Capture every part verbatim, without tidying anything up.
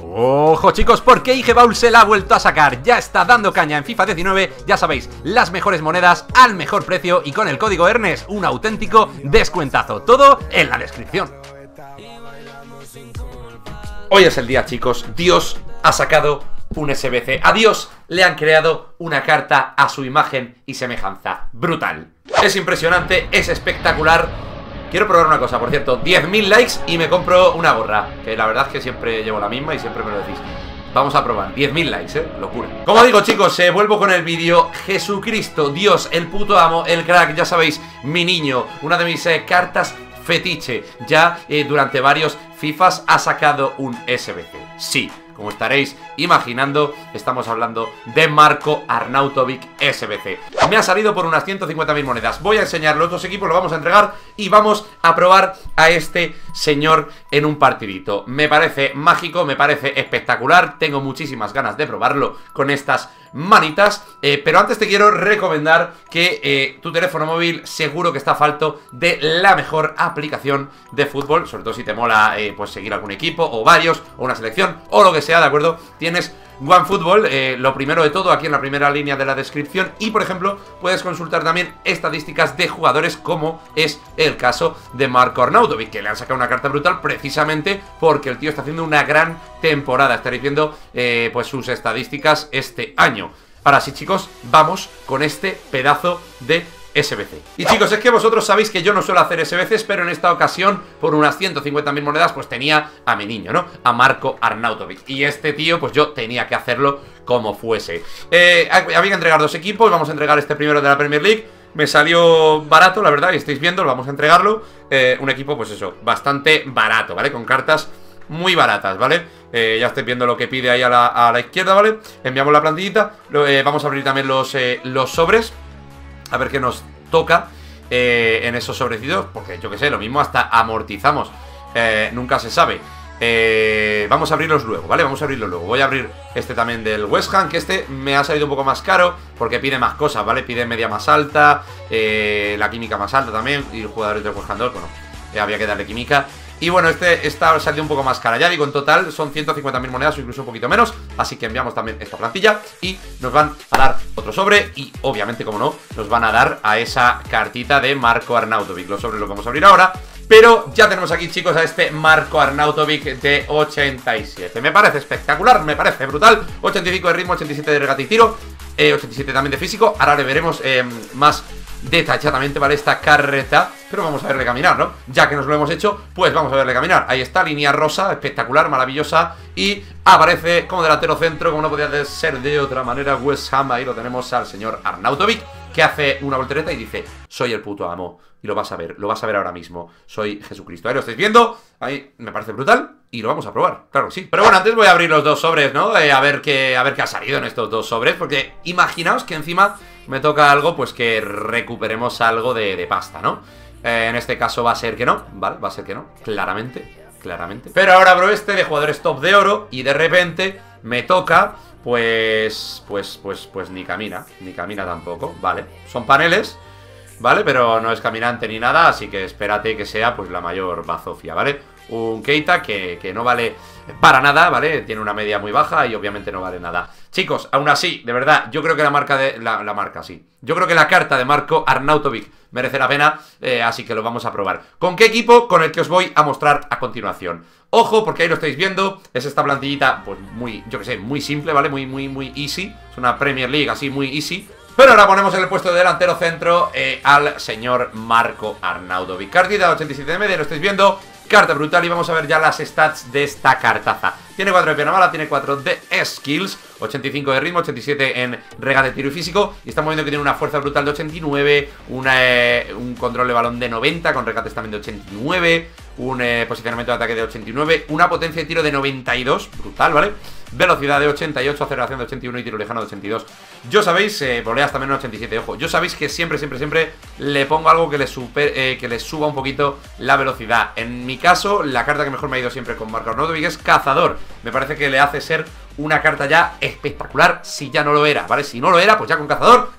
Ojo chicos, porque I G Baul se la ha vuelto a sacar. Ya está dando caña en FIFA diecinueve. Ya sabéis, las mejores monedas al mejor precio y con el código Ernest un auténtico descuentazo. Todo en la descripción. Hoy es el día, chicos. Dios ha sacado un S B C. A Dios le han creado una carta a su imagen y semejanza. Brutal. Es impresionante, es espectacular. Quiero probar una cosa, por cierto, diez mil likes y me compro una gorra, que la verdad es que siempre llevo la misma y siempre me lo decís. Vamos a probar, diez mil likes, eh, locura. Como digo, chicos, eh, vuelvo con el vídeo. Jesucristo, Dios, el puto amo, el crack, ya sabéis, mi niño. Una de mis eh, cartas fetiche. Ya eh, durante varios FIFAs ha sacado un S B C. Sí, como estaréis imaginando, estamos hablando de Marko Arnautovic S B C. Me ha salido por unas ciento cincuenta mil monedas. Voy a enseñar los dos equipos, lo vamos a entregar y vamos a probar a este señor en un partidito. Me parece mágico, me parece espectacular. Tengo muchísimas ganas de probarlo con estas manitas, eh, pero antes te quiero recomendar que eh, tu teléfono móvil seguro que está falto de la mejor aplicación de fútbol, sobre todo si te mola eh, pues seguir algún equipo o varios o una selección o lo que sea, ¿de acuerdo? Tienes OneFootball, eh, lo primero de todo aquí en la primera línea de la descripción, y por ejemplo puedes consultar también estadísticas de jugadores como es el caso de Marko Arnautovic, que le han sacado una carta brutal precisamente porque el tío está haciendo una gran temporada. Estaréis viendo eh, pues sus estadísticas este año. Ahora sí, chicos, vamos con este pedazo de S B C. Y chicos, es que vosotros sabéis que yo no suelo hacer S B Cs, pero en esta ocasión, por unas ciento cincuenta mil monedas, pues tenía a mi niño, ¿no? A Marko Arnautovic. Y este tío, pues yo tenía que hacerlo como fuese. Eh, había que entregar dos equipos, vamos a entregar este primero de la Premier League. Me salió barato, la verdad, y estáis viendo, vamos a entregarlo. Eh, un equipo, pues eso, bastante barato, ¿vale? Con cartas muy baratas, ¿vale? Eh, ya estáis viendo lo que pide ahí a la, a la izquierda, ¿vale? Enviamos la plantillita, lo, eh, vamos a abrir también los, eh, los sobres. A ver qué nos toca eh, en esos sobrecitos, porque yo que sé, lo mismo hasta amortizamos, eh, nunca se sabe. eh, Vamos a abrirlos luego, ¿vale? Vamos a abrirlos luego. Voy a abrir este también del West Ham, que este me ha salido un poco más caro porque pide más cosas, ¿vale? Pide media más alta, eh, la química más alta también, y los jugadores del West Ham dos, bueno, eh, había que darle química. Y bueno, este está saliendo un poco más cara. Ya digo, en total son ciento cincuenta mil monedas o incluso un poquito menos. Así que enviamos también esta plantilla y nos van a dar otro sobre. Y obviamente, como no, nos van a dar a esa cartita de Marko Arnautovic. Los sobres los vamos a abrir ahora. Pero ya tenemos aquí, chicos, a este Marko Arnautovic de ochenta y siete. Me parece espectacular, me parece brutal. ochenta y cinco de ritmo, ochenta y siete de regate y tiro, eh, ochenta y siete también de físico. Ahora le veremos eh, más detalladamente, ¿vale? Esta carreta, pero vamos a verle caminar, ¿no? Ya que nos lo hemos hecho, pues vamos a verle caminar. Ahí está, línea rosa, espectacular, maravillosa. Y aparece como delantero centro, como no podía ser de otra manera, West Ham. Ahí lo tenemos al señor Arnautovic, que hace una voltereta y dice: soy el puto amo. Y lo vas a ver, lo vas a ver ahora mismo. Soy Jesucristo. Ahí lo estáis viendo, ahí me parece brutal. Y lo vamos a probar, claro que sí. Pero bueno, antes voy a abrir los dos sobres, ¿no? Eh, a ver qué, a ver qué ha salido en estos dos sobres. Porque imaginaos que encima me toca algo, pues que recuperemos algo de, de pasta, ¿no? Eh, en este caso va a ser que no, ¿vale? Va a ser que no, claramente, claramente. Pero ahora abro este de jugadores top de oro y de repente me toca, pues, pues, pues, pues ni camina, ni camina tampoco, ¿vale? Son paneles, ¿vale? Pero no es caminante ni nada, así que espérate que sea pues la mayor bazofia, ¿vale? Un Keita que, que no vale para nada, ¿vale? Tiene una media muy baja y obviamente no vale nada. Chicos, aún así, de verdad, yo creo que la marca de... La, la marca, sí. Yo creo que la carta de Marko Arnautovic merece la pena, eh, así que lo vamos a probar. ¿Con qué equipo? Con el que os voy a mostrar a continuación. Ojo, porque ahí lo estáis viendo, es esta plantillita, pues muy, yo que sé, muy simple, ¿vale? Muy, muy, muy easy. Es una Premier League así, muy easy. Pero ahora ponemos en el puesto de delantero centro eh, al señor Marko Arnautovic. Cartita de ochenta y siete de media, lo estáis viendo. Carta brutal y vamos a ver ya las stats de esta cartaza. Tiene cuatro de pierna mala, tiene cuatro de skills, ochenta y cinco de ritmo, ochenta y siete en regate, tiro y físico. Y estamos viendo que tiene una fuerza brutal de ochenta y nueve, una, eh, un control de balón de noventa, con regates también de ochenta y nueve, un eh, posicionamiento de ataque de ochenta y nueve, una potencia de tiro de noventa y dos, brutal, ¿vale? Velocidad de ochenta y ocho, aceleración de ochenta y uno y tiro lejano de ochenta y dos. Yo sabéis, eh, voleas también en ochenta y siete, ojo. Yo sabéis que siempre, siempre, siempre le pongo algo que le, super, eh, que le suba un poquito la velocidad. En mi caso, la carta que mejor me ha ido siempre con Marko Arnautovic es Cazador. Me parece que le hace ser una carta ya espectacular si ya no lo era, ¿vale? Si no lo era, pues ya con Cazador es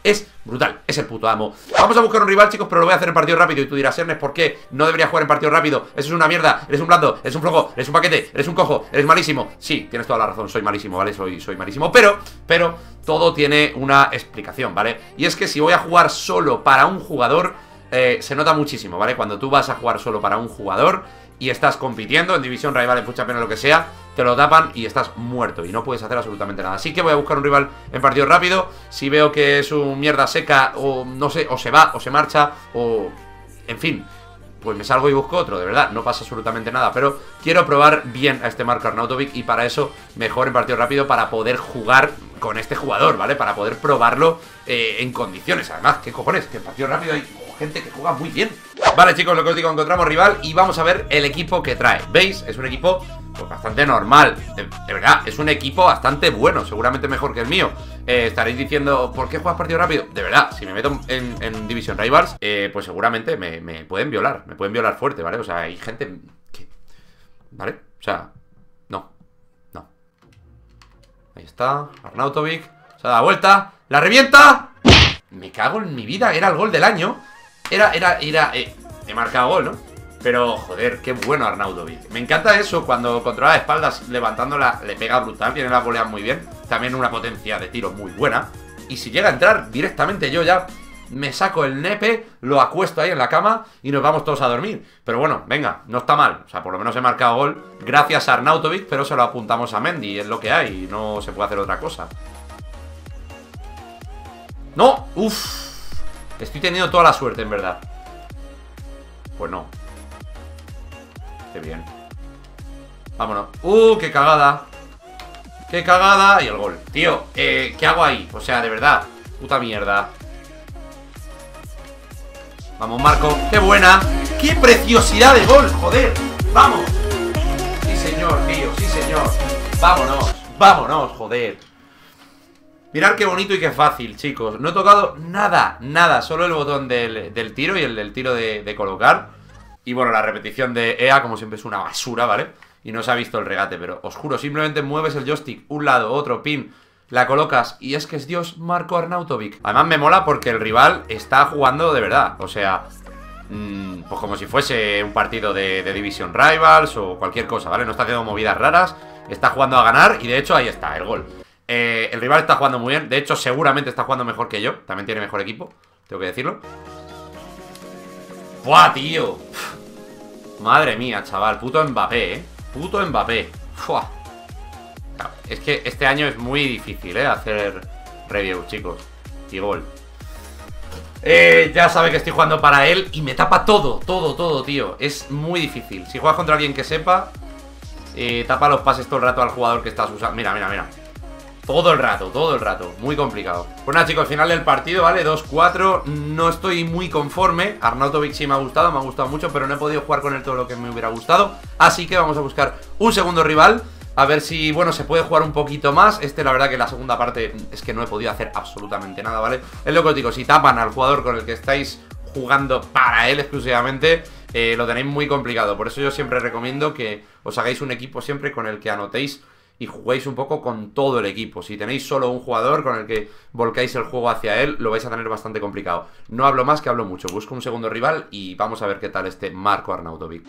Brutal, es el puto amo. Vamos a buscar un rival, chicos, pero lo voy a hacer en partido rápido. Y tú dirás, Ernest, ¿por qué no debería jugar en partido rápido? Eso es una mierda, eres un blando, eres un flojo, eres un paquete, eres un cojo, eres malísimo. Sí, tienes toda la razón, soy malísimo, ¿vale? Soy, soy malísimo, pero, pero todo tiene una explicación, ¿vale? Y es que si voy a jugar solo para un jugador, eh, se nota muchísimo, ¿vale? Cuando tú vas a jugar solo para un jugador y estás compitiendo en división rival, en pucha pena, lo que sea, te lo tapan y estás muerto y no puedes hacer absolutamente nada. Así que voy a buscar un rival en partido rápido. Si veo que es un mierda seca o no sé, o se va, o se marcha, o... en fin, pues me salgo y busco otro, de verdad, no pasa absolutamente nada. Pero quiero probar bien a este Marko Arnautovic y para eso mejor en partido rápido, para poder jugar con este jugador, ¿vale? Para poder probarlo eh, en condiciones. Además, ¿qué cojones? Que en partido rápido hay gente que juega muy bien. Vale, chicos, lo que os digo, encontramos rival y vamos a ver el equipo que trae. ¿Veis? Es un equipo pues bastante normal, de, de verdad, es un equipo bastante bueno, seguramente mejor que el mío. eh, Estaréis diciendo, ¿por qué juegas partido rápido? De verdad, si me meto en, en Division Rivals, eh, pues seguramente me, me pueden violar, me pueden violar fuerte, ¿vale? O sea, hay gente que... ¿vale? O sea, no, no. Ahí está, Arnautovic, se da la vuelta, ¡la revienta! Me cago en mi vida, era el gol del año. Era, era, era, eh, he marcado gol, ¿no? Pero, joder, qué bueno Arnautovic. Me encanta eso, cuando controla las espaldas levantándola, le pega brutal, tiene la volea muy bien. También una potencia de tiro muy buena. Y si llega a entrar directamente, yo ya me saco el nepe, lo acuesto ahí en la cama y nos vamos todos a dormir. Pero bueno, venga, no está mal. O sea, por lo menos he marcado gol gracias a Arnautovic, pero se lo apuntamos a Mendy, es lo que hay, no se puede hacer otra cosa. ¡No! ¡Uf! Estoy teniendo toda la suerte, en verdad. Pues no. Qué bien. Vámonos. ¡Uh! ¡Qué cagada! ¡Qué cagada! Y el gol. Tío, eh, ¿qué hago ahí? O sea, de verdad. Puta mierda. Vamos, Marco. ¡Qué buena! ¡Qué preciosidad de gol! ¡Joder! ¡Vamos! Sí, señor, tío. Sí, señor. Vámonos. Vámonos, joder. Mirad qué bonito y qué fácil, chicos. No he tocado nada, nada. Solo el botón del, del tiro y el del tiro de, de colocar. Y bueno, la repetición de E A, como siempre, es una basura, ¿vale? Y no se ha visto el regate, pero os juro, simplemente mueves el joystick un lado, otro, pin, la colocas y es que es Dios Marko Arnautovic. Además me mola porque el rival está jugando de verdad. O sea, mmm, pues como si fuese un partido de, de Division Rivals o cualquier cosa, ¿vale? No está haciendo movidas raras, está jugando a ganar y de hecho ahí está, el gol. Eh, el rival está jugando muy bien. De hecho, seguramente está jugando mejor que yo. También tiene mejor equipo, tengo que decirlo. ¡Buah, tío! Madre mía, chaval. Puto Mbappé, ¿eh? Puto Mbappé. ¡Fua! Claro, es que este año es muy difícil, ¿eh? Hacer review, chicos. Y gol. Eh, ya sabe que estoy jugando para él y me tapa todo, todo, todo, tío. Es muy difícil. Si juegas contra alguien que sepa, eh, tapa los pases todo el rato al jugador que estás usando. Mira, mira, mira. Todo el rato, todo el rato, muy complicado. Pues nada, chicos, final del partido, ¿vale? dos cuatro, no estoy muy conforme. Arnautovic sí me ha gustado, me ha gustado mucho, pero no he podido jugar con él todo lo que me hubiera gustado. Así que vamos a buscar un segundo rival, a ver si, bueno, se puede jugar un poquito más. Este, la verdad que la segunda parte es que no he podido hacer absolutamente nada, ¿vale? Es lo que os digo, si tapan al jugador con el que estáis jugando para él exclusivamente, eh, lo tenéis muy complicado. Por eso yo siempre recomiendo que os hagáis un equipo siempre con el que anotéis y juguéis un poco con todo el equipo. Si tenéis solo un jugador con el que volcáis el juego hacia él, lo vais a tener bastante complicado. No hablo más que hablo mucho. Busco un segundo rival y vamos a ver qué tal este Marko Arnautovic.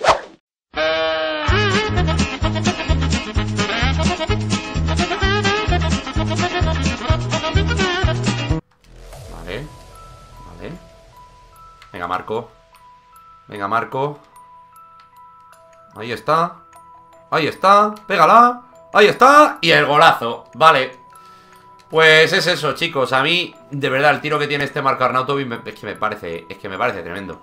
Vale. Vale. Venga, Marco. Venga, Marco. Ahí está. Ahí está. Pégala. Ahí está, y el golazo, vale. Pues es eso, chicos. A mí, de verdad, el tiro que tiene este Marko Arnautovic me, es que me parece, es que me parece tremendo.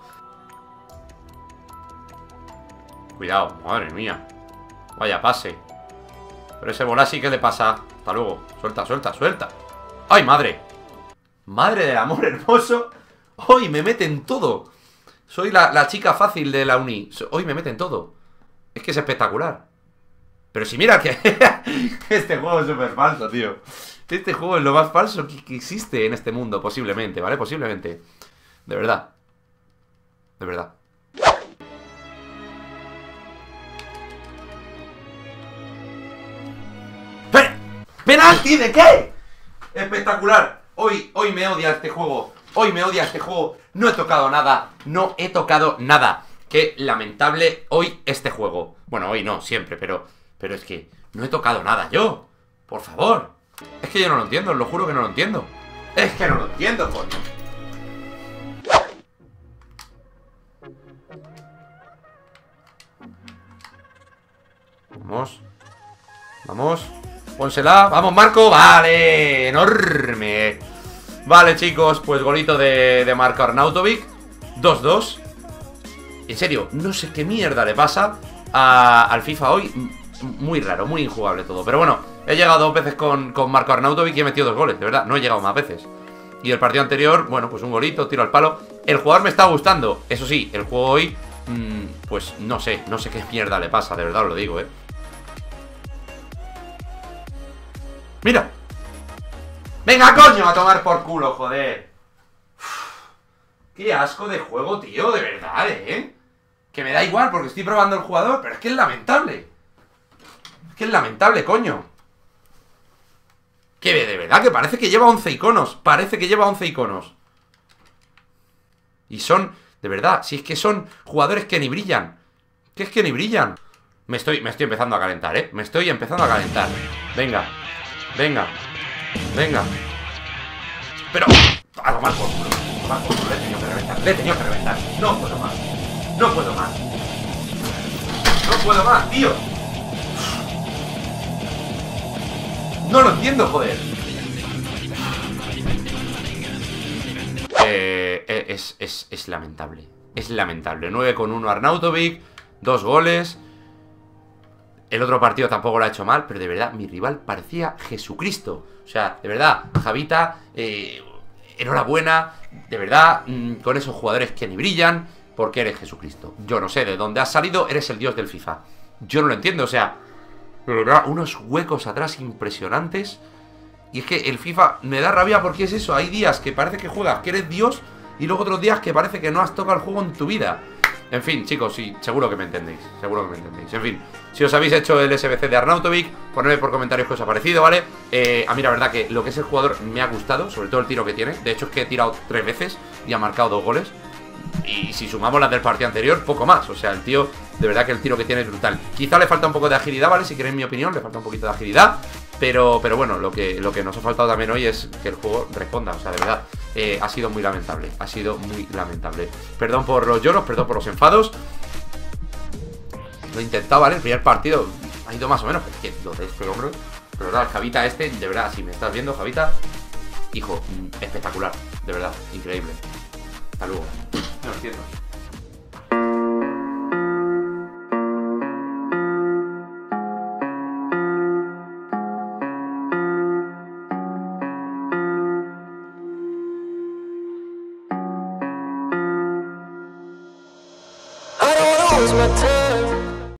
Cuidado, madre mía. Vaya pase. Pero ese bola sí que le pasa. Hasta luego, suelta, suelta, suelta. ¡Ay, madre! Madre del amor hermoso. Hoy me meten todo. Soy la, la chica fácil de la uni. Hoy me meten todo. Es que es espectacular. Pero si mira que este juego es súper falso, tío. Este juego es lo más falso que, que existe en este mundo, posiblemente, ¿vale? Posiblemente. De verdad. De verdad. ¡Pe- ¡Penalti! ¿De qué? Espectacular. Hoy, hoy me odia este juego. Hoy me odia este juego. No he tocado nada. No he tocado nada. Qué lamentable hoy este juego. Bueno, hoy no, siempre, pero... Pero es que no he tocado nada yo. Por favor. Es que yo no lo entiendo, os lo juro que no lo entiendo. Es que no lo entiendo, coño. Vamos. Vamos. Pónsela. Vamos, Marco. Vale. Enorme. Vale, chicos. Pues golito de, de Marco Arnautovic. dos dos. En serio, no sé qué mierda le pasa a, al FIFA hoy. Muy raro, muy injugable todo. Pero bueno, he llegado dos veces con, con Marco Arnautovic y he metido dos goles, de verdad. No he llegado más veces. Y el partido anterior, bueno, pues un golito, tiro al palo. El jugador me está gustando. Eso sí, el juego hoy, mmm, pues no sé, no sé qué mierda le pasa, de verdad os lo digo, eh. ¡Mira! ¡Venga, coño! A tomar por culo, joder. Uf, qué asco de juego, tío, de verdad, eh. Que me da igual porque estoy probando el jugador, pero es que es lamentable. Es que es lamentable, coño. Que de verdad, que parece que lleva once iconos. Parece que lleva once iconos. Y son, de verdad, si es que son jugadores que ni brillan. Que es que ni brillan. Me estoy, me estoy empezando a calentar, eh. Me estoy empezando a calentar. Venga. Venga. Venga. Pero... a tomar por culo. A tomar por culo. Le he tenido que reventar. Le he tenido que reventar. No puedo más. No puedo más. No puedo más, tío. No lo entiendo, joder. Eh, es, es, es lamentable. Es lamentable. nueve con uno Arnautovic. Dos goles. El otro partido tampoco lo ha hecho mal. Pero de verdad, mi rival parecía Jesucristo. O sea, de verdad, Javita, eh, enhorabuena. De verdad, mmm, con esos jugadores que ni brillan. Porque eres Jesucristo. Yo no sé de dónde has salido. Eres el dios del FIFA. Yo no lo entiendo, o sea... de verdad, unos huecos atrás impresionantes. Y es que el FIFA me da rabia porque es eso. Hay días que parece que juegas que eres Dios y luego otros días que parece que no has tocado el juego en tu vida. En fin, chicos, sí, seguro que me entendéis. Seguro que me entendéis. En fin, si os habéis hecho el S B C de Arnautovic, ponedme por comentarios qué os ha parecido, ¿vale? Eh, a mí la verdad que lo que es el jugador me ha gustado, sobre todo el tiro que tiene. De hecho es que he tirado tres veces y ha marcado dos goles. Y si sumamos las del partido anterior, poco más. O sea, el tío, de verdad que el tiro que tiene es brutal. Quizá le falta un poco de agilidad, ¿vale? Si queréis mi opinión, le falta un poquito de agilidad. Pero, pero bueno, lo que, lo que nos ha faltado también hoy es que el juego responda. O sea, de verdad, eh, ha sido muy lamentable. Ha sido muy lamentable. Perdón por los lloros, perdón por los enfados. Lo he intentado, ¿vale? El primer partido ha ido más o menos. Pero es que lo de este hombre... Pero verdad, Javita este, de verdad, si me estás viendo, Javita, hijo, espectacular. De verdad, increíble. Hasta luego. No lo entiendo. I don't lose my time.